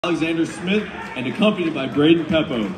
Alexander Smith, and accompanied by Braden Peppo.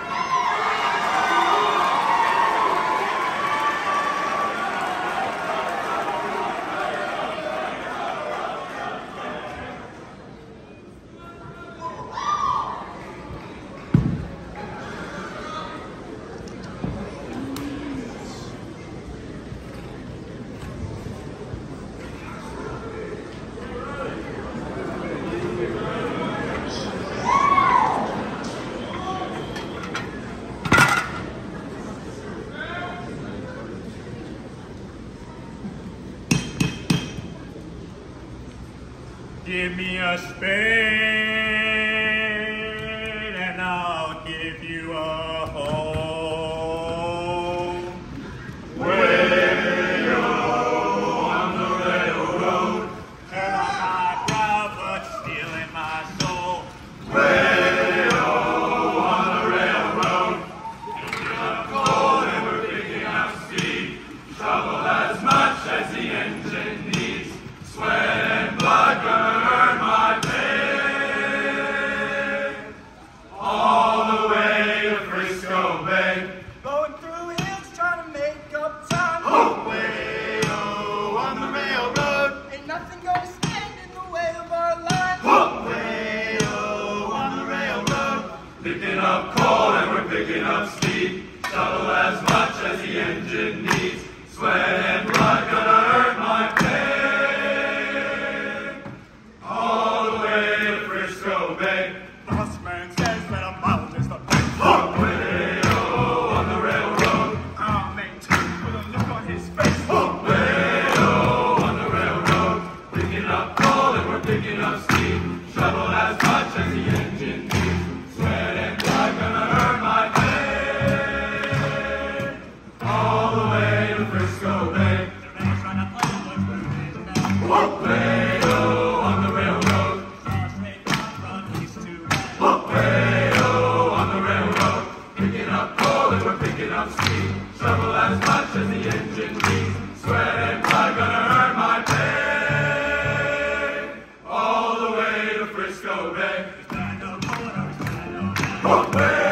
Give me a spade and I'll give you a home. Way on the railroad, and I'm not proud but stealing my soul. Way on the railroad, picking up coal and we're picking up speed. Shovel as much as the engine needs. Sweat and blood gonna earn my pay. All the way to Frisco Bay. Going through hills trying to make up time. Oh, way on the railroad. Ain't nothing gonna stand in the way of our line. Oh, way on the railroad. Picking up coal and we're picking up speed. Shovel as much as the engine needs. Sweat and blood gonna earn my pay. The busman says that a mile is the best. Way on the railroad. I'll maintain with a look on his face. Way on the railroad. Picking up coal and we're picking up steam. Shovel as much as the engine needs. Sweat and blood gonna earn my pay. All the way to Frisco Bay. Way on the railroad. Picking up speed, shovel as much as the engine needs. Sweat and blood gonna earn my pay. All the way to Frisco Bay. Way